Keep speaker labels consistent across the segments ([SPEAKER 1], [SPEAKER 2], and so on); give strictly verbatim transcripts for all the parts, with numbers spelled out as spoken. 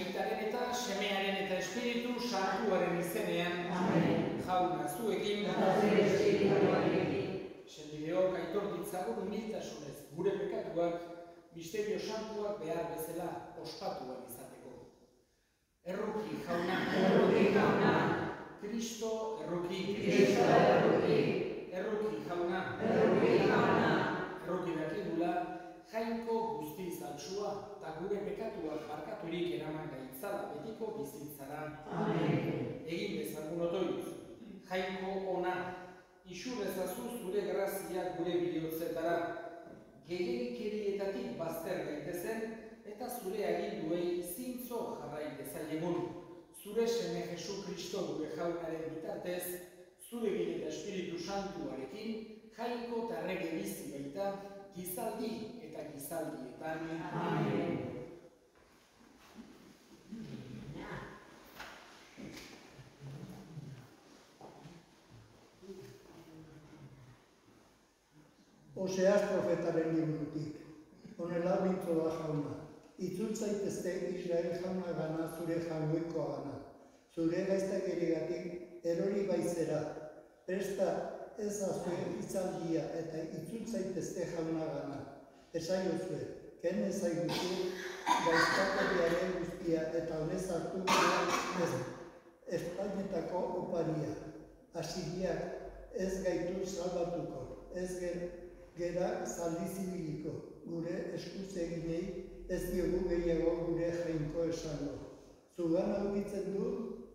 [SPEAKER 1] Aitaren eta semearen eta espiritu santuaren izenean.
[SPEAKER 2] Amen.
[SPEAKER 1] Jauna zuekin.
[SPEAKER 2] Eta zure espirituarekin.
[SPEAKER 1] Sendideok aitor ditzagun humiltasunez gure pekatuak misterio santuak behar bezala ospatuak izateko. Erruki jauna.
[SPEAKER 2] Erruki jauna.
[SPEAKER 1] Kristo erruki.
[SPEAKER 2] Kristo erruki.
[SPEAKER 1] Erruki jauna.
[SPEAKER 2] Erruki jauna.
[SPEAKER 1] Erruki dakigula jainko guztiz altsua eta gure pekatuak barkaturik eraman gaitzala betiko bizitzara.
[SPEAKER 2] Amen.
[SPEAKER 1] Egin dezagun otoitz. Jainko ona. Isu bezazu zure grazia gure bihotzetara. Gehiagikerietatik bazter gaitezen eta zure aginduei zintzo jarrai dezaiegun. Zure seme Jesu Kristo gure jaunaren bitartez, zure gile eta Espiritu Santuarekin, jainko eta errege bizi baita, gizaldi eta gizaldietan.
[SPEAKER 2] Amen.
[SPEAKER 3] Oseas profetaren liburutik, honela mintzo da jauna, itzul zaitezte Israel jauna gana zure jaungoikoa gana, zure gaiztakerigatik erori baizera, presta ez azue itzaldia eta itzul zaitezte jauna gana, esaiozue, ken ezaiguzu gaiztakeriaren guztia eta honez hartu gure Espainetako oparia, Asiriak ez gaitu salbatuko, ez ger Gera zaldi zibiliko, gure eskuz eginei ez diogu gehiago gure jainko esango. Zugan aurkitzen du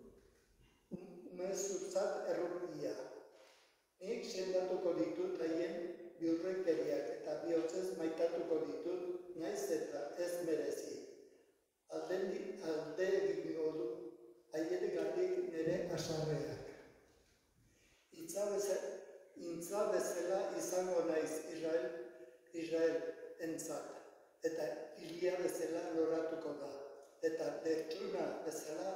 [SPEAKER 3] umezurtzat errukia. Nik sendatuko ditut haien biurrekeriak eta bihotzez maitatuko ditut naiz eta ez merezi. Alde egingo du haietik nire asarreak. Intza bezala izango naiz Israel, Israel entzat, eta hilia bezala loratuko da, eta dertuna bezala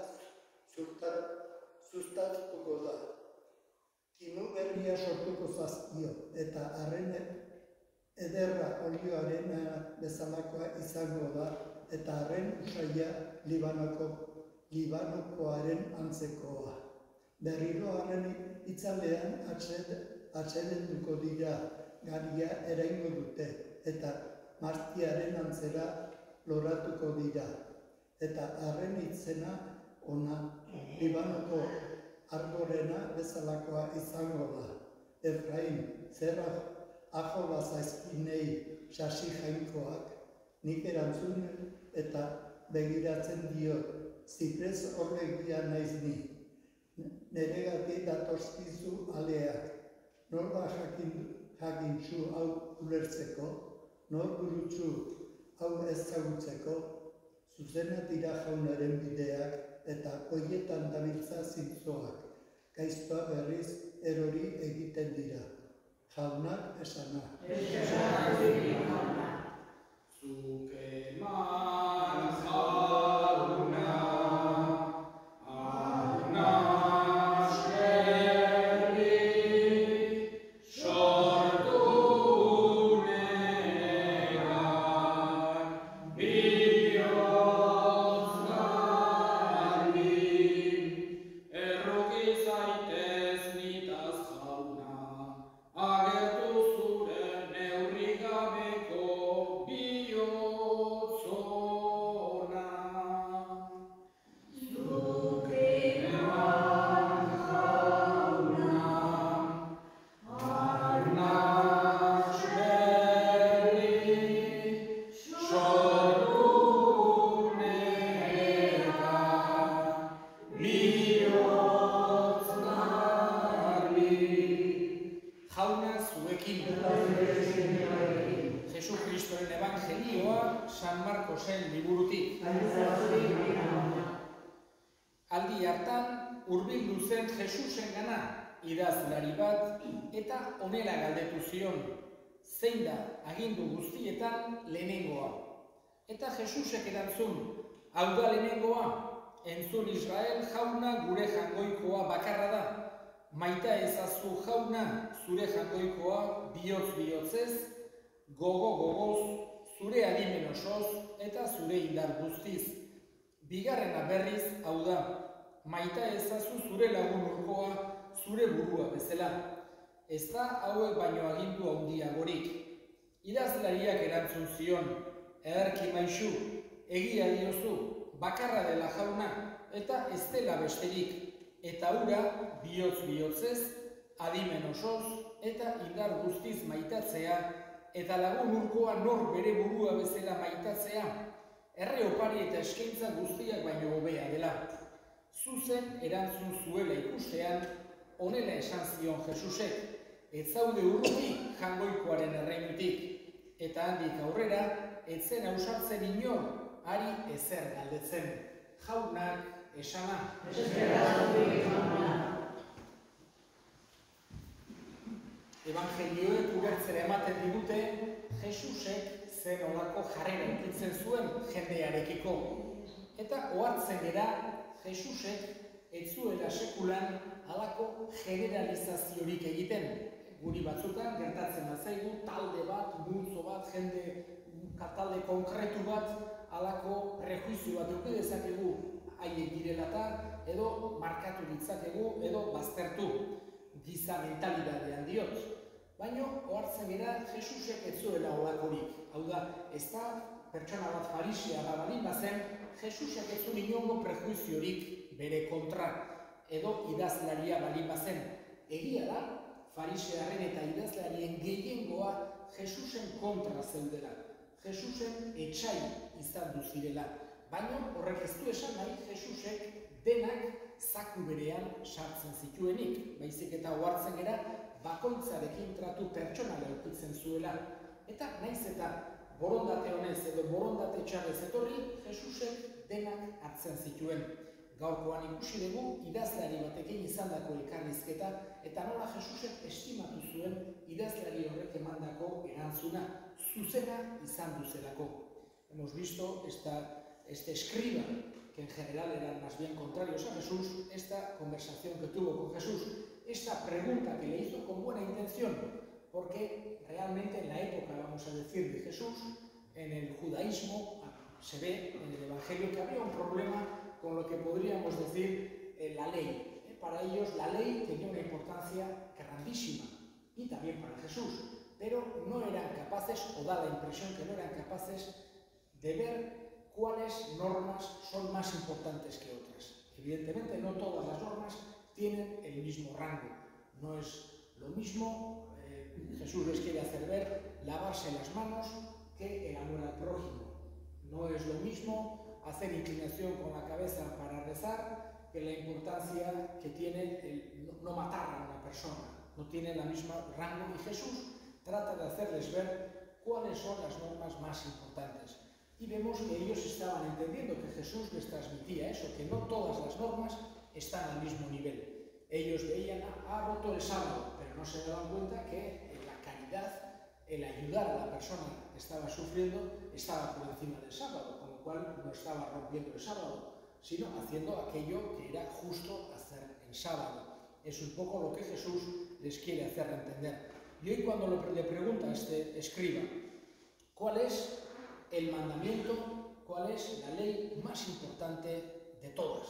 [SPEAKER 3] sustatuko da. Kimu berria sortuko zazpio, eta arren ederra olioaren bezalakoa izango da, eta arren usaia Libanoko, Libanokoaren antzekoa. Berriro arren itzalean atsedenduko dira, garia eraingo dute, eta martiaren antzera loratuko dira. Eta arren itzena ona Libanoko arborena bezalakoa izango da. Efraim, zerra ajo bazaizkinei sasi jainkoak, nik erantzun eta begiratzen diot, ziprez horregia naiz ni. Neregatik datorzkizu aleak, nor da jakintzu hau ulertzeko, nor burutsu hau ezagutzeko, zuzenak dira jaunaren bideak eta hoietan dabiltza zintzoak, gaiztoa berriz erori egiten dira. Jaunak esana.
[SPEAKER 1] Zuk eman jauna, Aldi hartan, hurbildu zen Jesusengana idazlari bat eta honela galdetu zion, zein da agindu guztietan lehenengoa. Eta Jesusek erantzun, hau da lehenengoa, entzun Israel jauna gure jangoikoa bakarra da, maita ezazu jauna zure jangoikoa bihotz bihotzez, gogo gogoz, zure adimen osoz eta zure indar guztiz. Bigarrena berriz, hau da, maita ezazu zure lagun urkoa zure burua bezala. Ez da hauek baino agindu handiagorik. Idazlariak erantzun zion, ederki maisu, egia diozu, bakarra dela jauna, eta ez dela besterik, eta hura bihotz bihotzez, adimen osoz, eta indar guztiz maitatzea, eta lagun urkoa nor bere burua bezala maitatzea, erre opari eta eskaintza guztiak baino hobea dela. Zuzen erantzun zuela ikustean, honela esan zion Jesusek, ez zaude urruti jangoikoaren erreinutik, eta handik aurrera, ez zen ausartzen inor, ari ezer galdetzen. Jaunak esana. Evangelioek ulertzera ematen digute, Jesusek zen olako jarrera ukitzen zuen jendearekiko. Eta ohartzen gera, Jesusek ez zuela sekulan halako generalizaziorik egiten. Guri batzutan gertatzen bazaigu talde bat, multzo bat, jende talde konkretu bat, halako prejuizio bat eduki dezakegu haiek direlata, edo markatu ditzakegu, edo baztertu. Giza mentalidadean diot. Baina ohartzen gera Jesusek ez zuela holakorik. Hau da, ez da pertsona bat farisea da balin bazen, Jesusek ez zuen inongo prejuiziorik bere kontra, edo idazlaria balin bazen. Egia da, farisearen eta idazlarien gehiengoa Jesusen kontra zeudela. Jesusen etxai izan duzirela. Baina horrek ez du esan nahi Jesusek denak zaku berean sartzen zituenik. Baizik eta ohartzen gera, bakoitzarekin tratu pertsonala edukitzen zuela. Eta naiz eta borondate honez edo borondate txarrez etorri, Jesusek denak hartzen zituen. Gaurkoan ikusi dugu idazlari batekin izandako elkarrizketa eta nola Jesusek estimatu zuen idazlari horrek emandako erantzuna zuzena izan duzelako. Hemos visto esta, este escriba, que en general eran más bien contrarios a Jesús, esta conversación que tuvo con Jesús, esta pregunta que le hizo con buena intención, porque realmente en la época, vamos a decir, de Jesús, en el judaísmo se ve en el Evangelio que había un problema con lo que podríamos decir eh, la ley. Eh, para ellos la ley tenía una importancia grandísima, y también para Jesús, pero no eran capaces, o da la impresión que no eran capaces, de ver cuáles normas son más importantes que otras. Evidentemente no todas las normas tienen el mismo rango. No es lo mismo, eh, Jesús les quiere hacer ver, lavarse las manos que el amor al prójimo. No es lo mismo hacer inclinación con la cabeza para rezar que la importancia que tiene el no, no matar a una persona. No tiene el mismo rango y Jesús trata de hacerles ver cuáles son las normas más importantes. Y vemos que ellos estaban entendiendo que Jesús les transmitía eso, que no todas las normas están al mismo nivel. Ellos veían, ha roto el sábado, pero no se daban cuenta que la caridad, el ayudar a la persona que estaba sufriendo, estaba por encima del sábado, con lo cual no estaba rompiendo el sábado, sino haciendo aquello que era justo hacer en sábado. Es un poco lo que Jesús les quiere hacer entender. Y hoy cuando le pregunta a este escriba, ¿cuál es el mandamiento, cuál es la ley más importante de todas?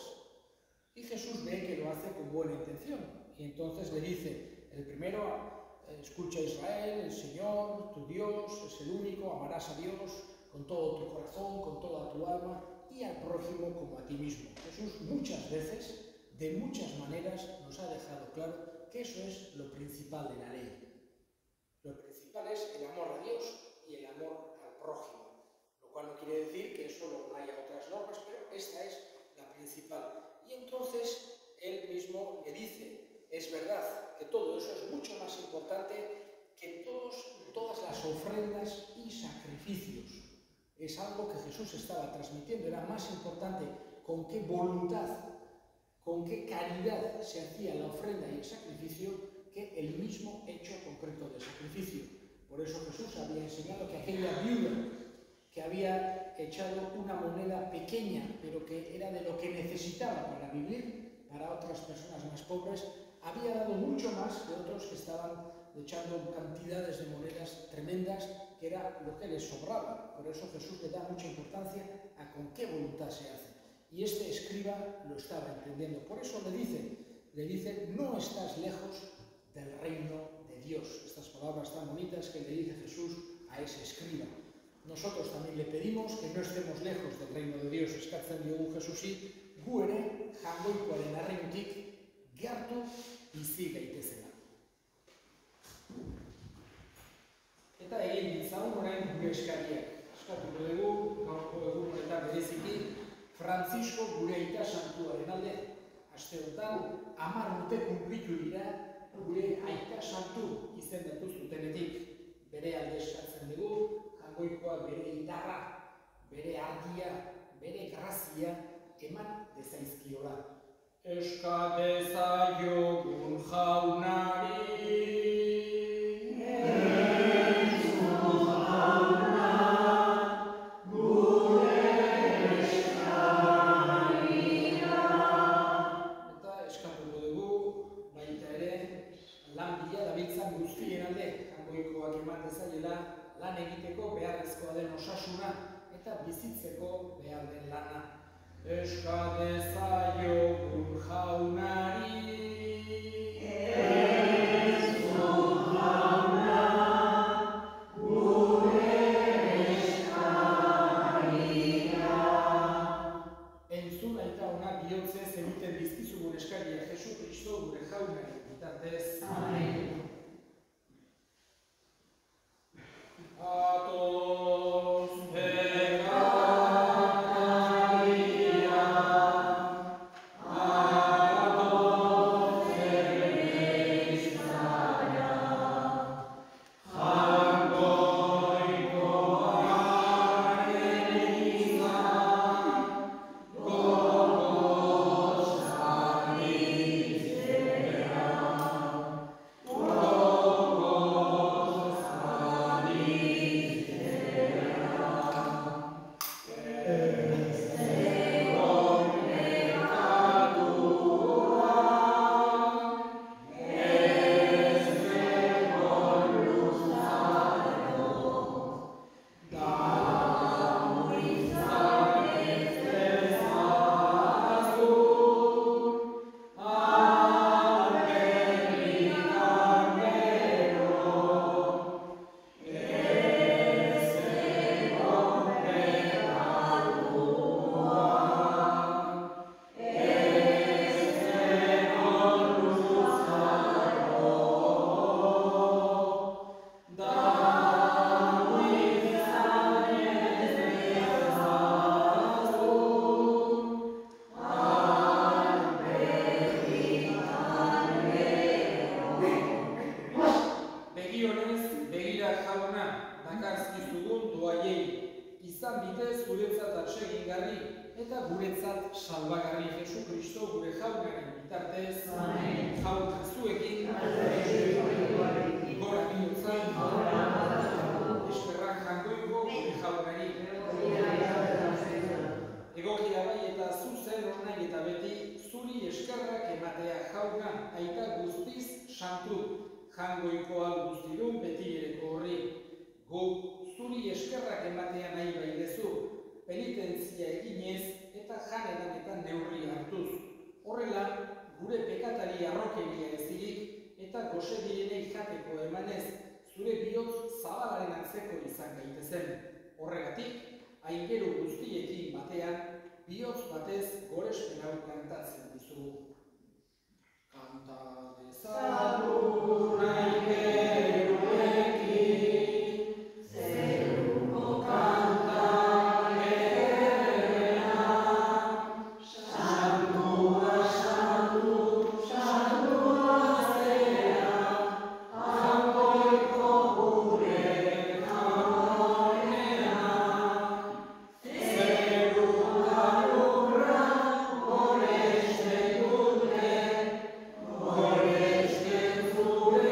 [SPEAKER 1] Y Jesús ve que lo hace con buena intención. Y entonces le dice, el primero, escucha a Israel, el Señor, tu Dios, es el único, amarás a Dios con todo tu corazón, con toda tu alma, y al prójimo como a ti mismo. Jesús muchas veces, de muchas maneras, nos ha dejado claro que eso es lo principal de la ley. Lo principal es el amor a Dios y el amor al prójimo, lo cual no quiere decir que solo no haya otras normas, pero esta es la principal. Y entonces él mismo le dice, es verdad que todo eso es mucho más importante que todos, todas las ofrendas y sacrificios. Es algo que Jesús estaba transmitiendo, era más importante con qué voluntad, con qué caridad se hacía la ofrenda y el sacrificio que el mismo hecho concreto del sacrificio. Por eso Jesús había enseñado que aquella viuda que había echado una moneda pequeña, pero que era de lo que necesitaba para vivir, para otras personas más pobres, había dado mucho más que otros que estaban echando cantidades de monedas tremendas, que era lo que les sobraba. Por eso Jesús le da mucha importancia a con qué voluntad se hace. Y este escriba lo estaba entendiendo. Por eso le dice, le dice, no estás lejos del reino de Dios. Estas palabras tan bonitas que le dice Jesús a ese escriba. Nosotros también le pedimos que no estemos lejos del reino de Dios. Eskatzen diogu Jesusi, gu ere jaungoikoaren arreinutik gertu bizi gaitezela. Eta egin ditzagun orain gure eskariak. Eskatuko dugu, gaurko egun honetan bereziki, Francisco gure aita santuaren alde. Aste honetan, hamar urte kunplitu dira gure aita santu izendatu zutenetik. Bere alde eskatzen dugu, Jaungoikoak bere indarra, bere argia, bere grazia eman dezaizkiola. Eska dezaiogun jaunari. Lan egiteko beharrezkoa den osasuna eta bizitzeko behar den lana. Eska dezaiogun jaunari. Entzun jauna, gure eskaria. Entzun aita ona bihotzez egiten dizkizugun eskaria Jesu Kristo gure jaunari bitartez. Amen. Atos pecataria, atos ereizara, jaungoikoaren izan, gogozan izera, gogozan salvagarri Jesu Kristo gure jaunaren bitartez, jaun zuekin, gora bihotzan, eskerrak Jaungoiko gure jaunari. Egokia bai eta zuzen nahi eta beti, zuri eskerrak ematea jauna, aita guztiz santu, Jaungoikoa guztidun beti ereko horri. Guk zuri eskerrak ematea nahi bai dezu, penitentzia eginez eta janetan neurri hartuz. Horrela, gure pekatari arrokeria ezirik eta gosedienei jateko emanez, zure bihotz zabalaren atzeko izan gaitezen. Horregatik, aingeru guztiekin batean, bihotz batez gorespen hau kantatzen dizugu. Kanta dezagun aingeruekin, zeruko kanta. Gure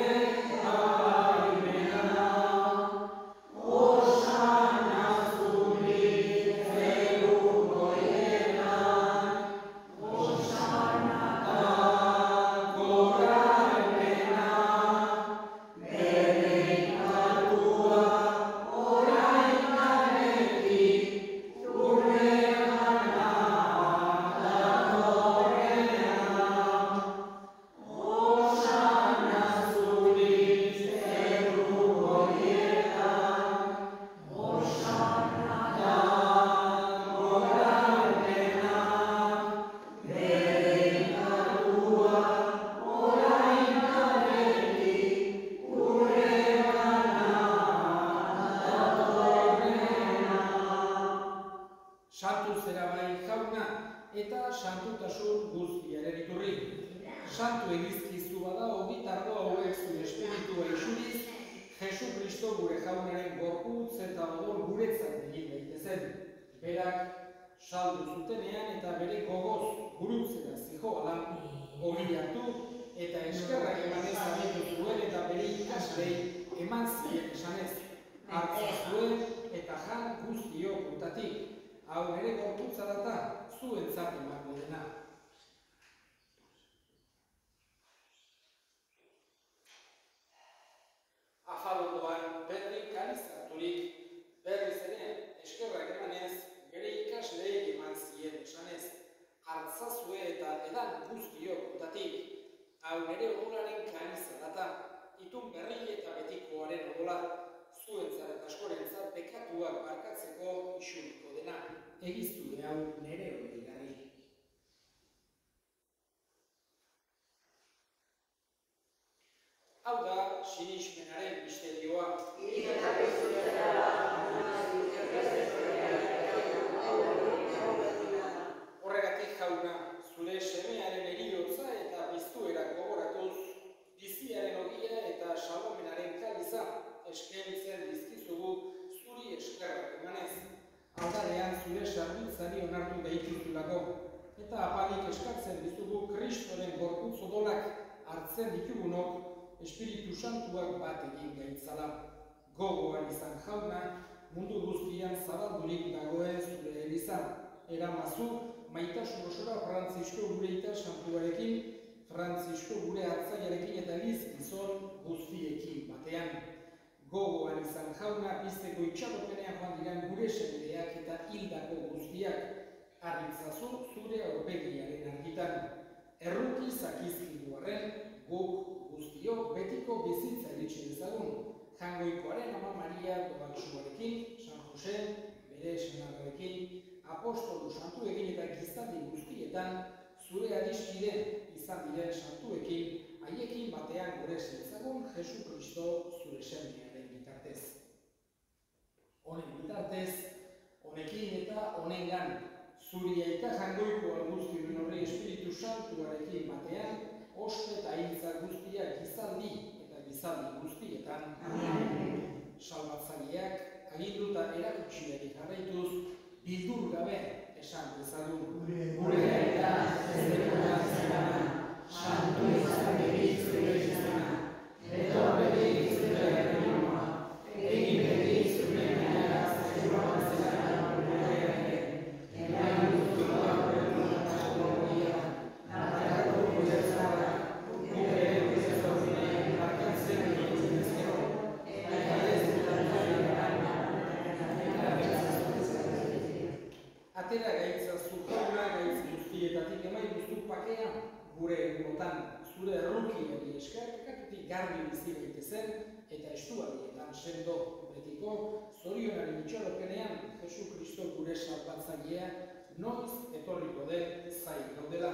[SPEAKER 1] santutasun guztiaren iturri. Santu egizkizu bada ogitargo hauek zure espiritua isuriz, Jesu Kristo gure jaunaren gorputz eta odol guretzat egin daitezen. Berak saldu zutenean eta bere gogoz gurutzera zihoala, hori hartu eta eskerrak emanez abiatu zuen eta bere ikaslei eman zien esanez. Hartza zuen eta jan guztiok puntatik. Hau nere gorputza data zuentzat emango dena. Afalondoan berri kalizaturik berriz ere eskerrak emanez bere ikasleei eman zien esanez. Hartzazue eta edan guztiok puntatik. Hau nere odolaren kaliza data. Itun berri eta betikoaren odola. Zuentzat eta askorentzat pekatuak barkatzeko isuriko dena. Egiztue hau nere hori garri. Hau da sinismenaren misterioa. Horregatik jauna, zure semearen heriotza eta biztuera gogoratuz, biziaren ogia eta salvamenaren kaliza eskaintzen dizkizugu zuri eskerrak emanez. Aldarean zure sarbitzari onartu deituzulako, eta apalik eskatzen dizugu Kristoren gorputz odolak hartzen ditugunok Espiritu Santuak bat egin gaitzala. Gogoan izan jauna, mundu guztian zabaldurik dagoen zure eliza. Eramazu, maitasun osora Frantzisko gure ita santuarekin, Frantzisko gure hartzaiarekin eta giz gizon guztiekin batean. Gogoan izan jauna, bizteko itxaropenean joan diren gure semedeak eta hildako guztiak. Arritzazu zure aurpegiaren argitan. Erruki zakizkiduaren, guk guztiok betiko bizitza iritsi dezagun. Jangoikoaren Ama Maria Dobaltsuarekin, San Jose, bere senarrekin, apostolu santuekin eta gizaldi guztietan, zure adiskide izan diren santuekin, haiekin batean gure zetzagun Jesu Kristo zure semearen bitartez. Honen bitartez, honekin eta honengan, zuri aita jangoiko alguztiren horri Espiritu Santuarekin batean, ospe eta hiltza guztiak gizaldi eta gizaldi guztietan. Salbatzaileak aginduta erakutsiari jarraituz, bildur gabe esan dezagun.
[SPEAKER 2] Gure aita zerreta zerana, santu izan begiz zure izana, etorre begiz zure errimoa, egin begiz zure menara zerroa zerana gure ere, eman duztu gaur errotako gorria, natarako gure zara, gure gure zorrien barkatzen dut ezkero, eta ez dutaren gana, eta
[SPEAKER 1] Atera gaitzazu jauna gaitz guztietatik emai guztu pakea gure egunotan, zure errukiari esker, katutik garbi bizi daitezen eta estuarietan sendo betiko, zorionaren itxaropenean Jesu Kristo gure salbatzailea noiz etorriko den zai gaudela.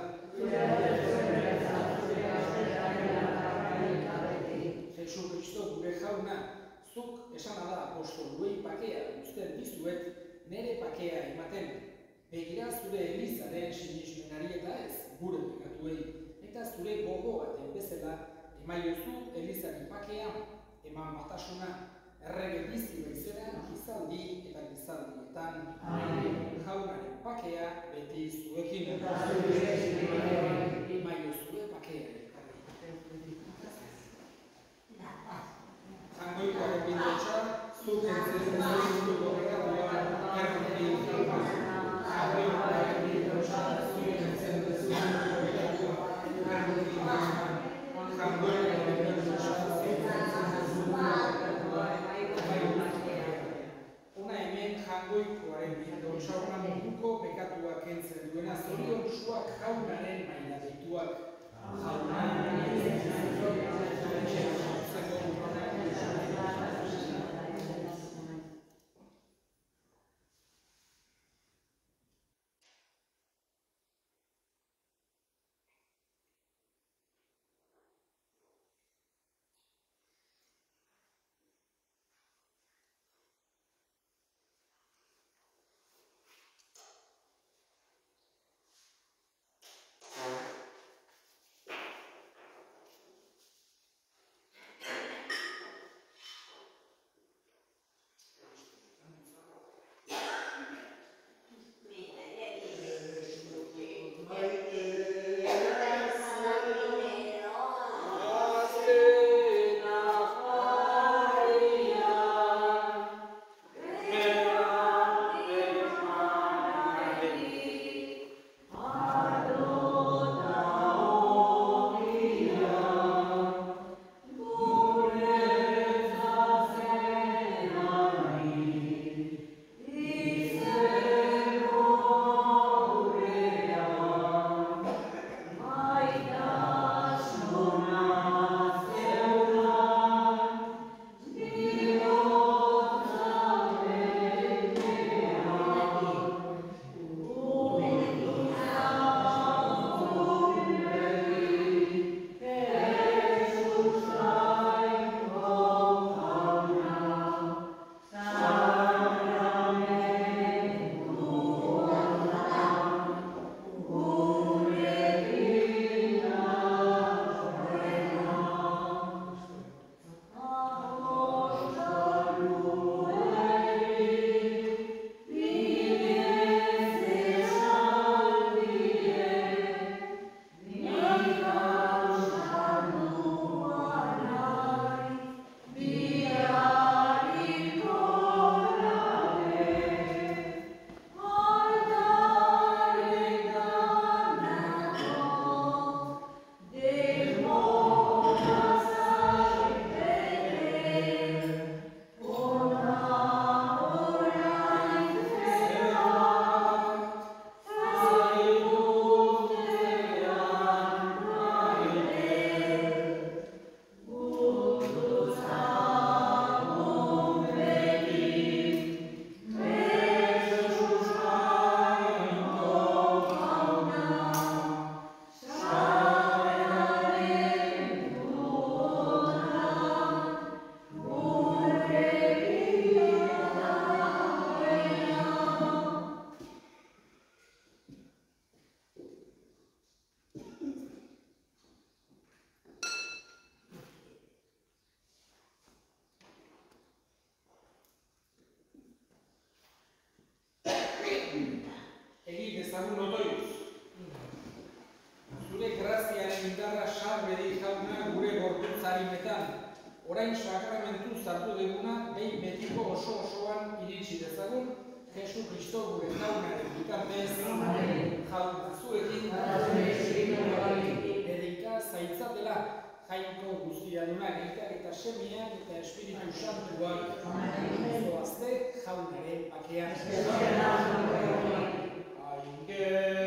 [SPEAKER 1] Jesu Kristo gure jauna, zuk esana da apostoluei pakea guzten dizuet, nere pakea ematen. Begira zure elizaren sinismenari eta ez gure pekatuei, eta zure gogo baten bezala emaiozu elizari pakea, eman batasuna, errege bizi baizera gizaldi eta gizaldietan. Jaunaren pakea beti zuekin. Emaiozue pakea. Jangoikoaren bidotxa, zuk entzen zuen gorratuan errukin jauna. Jangoikoaren bidotxa, zuk entzen zuen gorratuan errukin jauna. Jangoikoaren bidotxa, zuk entzen zuen gorratuan errukin jauna. Ona hemen jangoikoaren bidotxa, ona munduko pekatuak entzen duena zorion suak ezagun otoiz. Zure graziaren indarra sarbedi jauna gure gorputzarimetan, orain sakramentu zartu deguna, behin betiko oso osoan iritsi dezagun, Jesu Kristo gure jaunaren bitartez, jaun zuekin, dedika zaitzatela, jainko guztiadunak eitak eta semiak eta Espiritu Santuak, zoazte jaunaren bakean. Ainge